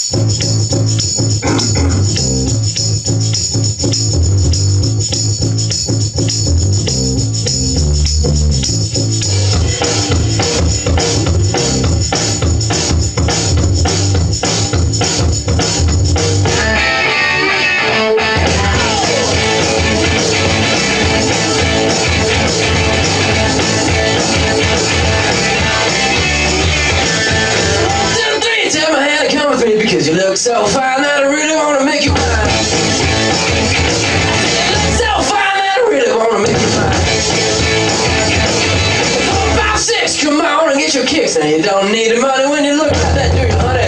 Because you look so fine that I really wanna make you mine. You look so fine that I really wanna make you mine. 4, 5, 6, come on and get your kicks. Now you don't need the money when you look like that, do you, honey?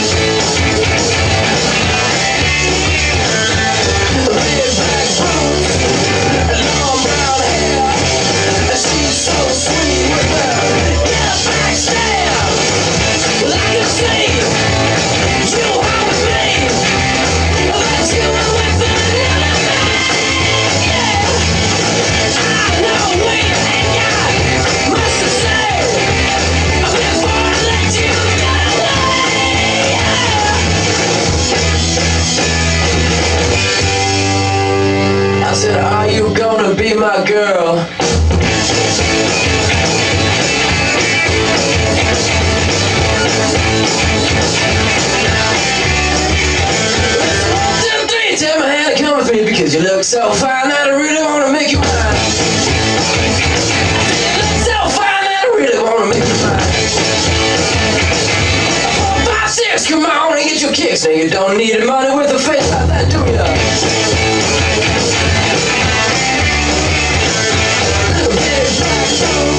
Big black bones, long brown hair. She's so sweet with her get a back stare. Well, I can see you are with me, but you are with another man. Yeah, I know we ain't got much to say before I let you get away. Yeah. I said, are you gonna be my girl? Take my hand and come with me because you look so fine that I really wanna make you mine. You look so fine that I really wanna make you mine. 4, 5, 6, come on and get your kicks. Now you don't need the money with a face like that, do ya? Big black